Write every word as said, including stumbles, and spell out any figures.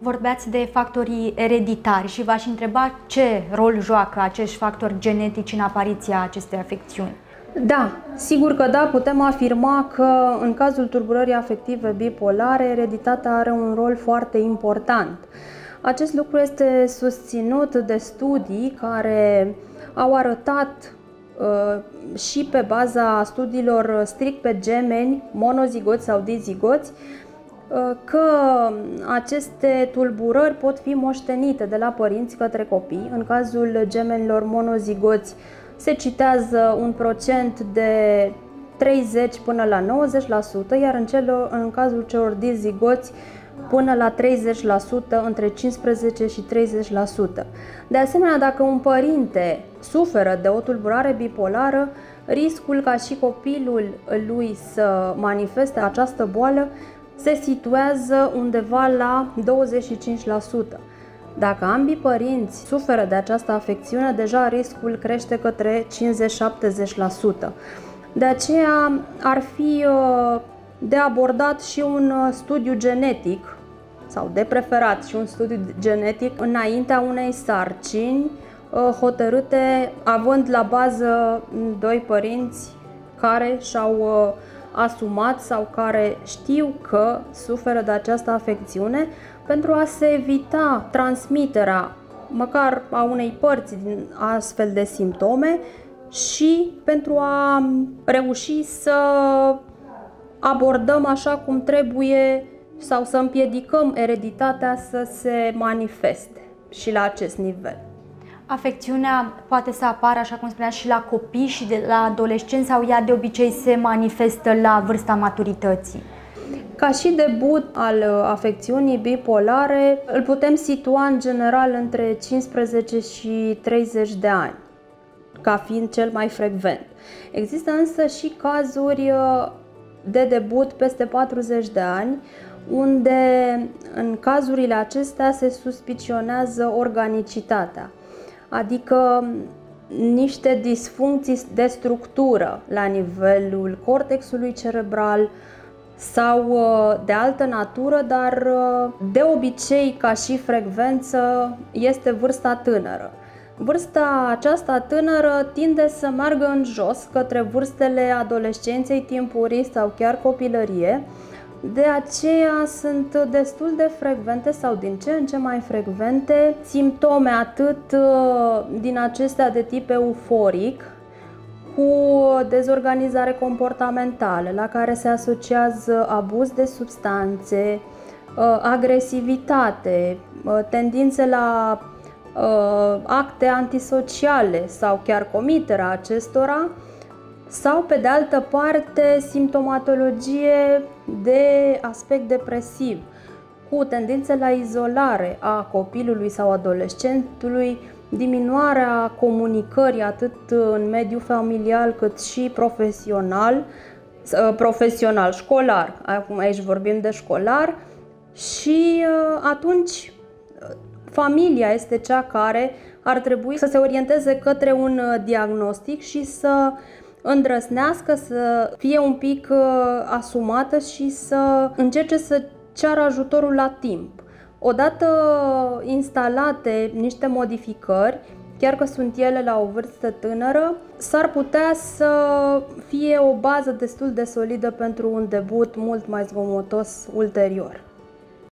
vorbeați de factorii ereditari și v-aș întreba ce rol joacă acești factori genetici în apariția acestei afecțiuni. Da, sigur că da, putem afirma că în cazul tulburării afective bipolare, ereditatea are un rol foarte important. Acest lucru este susținut de studii care au arătat uh, și pe baza studiilor strict pe gemeni, monozigoți sau dizigoți, uh, că aceste tulburări pot fi moștenite de la părinți către copii. În cazul gemenilor monozigoți se citează un procent de treizeci până la nouăzeci la sută, iar în, celor, în cazul celor dizigoți până la treizeci la sută, între cincisprezece și treizeci la sută. De asemenea, dacă un părinte suferă de o tulburare bipolară, riscul ca și copilul lui să manifeste această boală se situează undeva la douăzeci și cinci la sută. Dacă ambii părinți suferă de această afecțiune, deja riscul crește către cincizeci la șaptezeci la sută. De aceea ar fi de abordat și un studiu genetic, sau de preferat și un studiu genetic, înaintea unei sarcini hotărâte, având la bază doi părinți care și-au asumat sau care știu că suferă de această afecțiune, pentru a se evita transmiterea măcar a unei părți din astfel de simptome și pentru a reuși să abordăm așa cum trebuie sau să împiedicăm ereditatea să se manifeste și la acest nivel. Afecțiunea poate să apară, așa cum spuneați, și la copii și de la adolescenți, sau ea de obicei se manifestă la vârsta maturității? Ca și debut al afecțiunii bipolare, îl putem situa în general între cincisprezece și treizeci de ani, ca fiind cel mai frecvent. Există însă și cazuri de debut peste patruzeci de ani, unde în cazurile acestea se suspicionează organicitatea, adică niște disfuncții de structură la nivelul cortexului cerebral sau de altă natură, dar de obicei, ca și frecvență, este vârsta tânără. Vârsta aceasta tânără tinde să meargă în jos către vârstele adolescenței timpurii sau chiar copilărie. De aceea sunt destul de frecvente sau din ce în ce mai frecvente simptome atât din acestea de tip euforic, cu dezorganizare comportamentală, la care se asociază abuz de substanțe, agresivitate, tendințe la acte antisociale sau chiar comiterea acestora, sau, pe de altă parte, simptomatologie de aspect depresiv, cu tendințe la izolare a copilului sau adolescentului, diminuarea comunicării atât în mediul familial cât și profesional, profesional, școlar, acum aici vorbim de școlar, și atunci familia este cea care ar trebui să se orienteze către un diagnostic și să îndrăznească, să fie un pic asumată și să încerce să ceară ajutorul la timp. Odată instalate niște modificări, chiar că sunt ele la o vârstă tânără, s-ar putea să fie o bază destul de solidă pentru un debut mult mai zgomotos ulterior.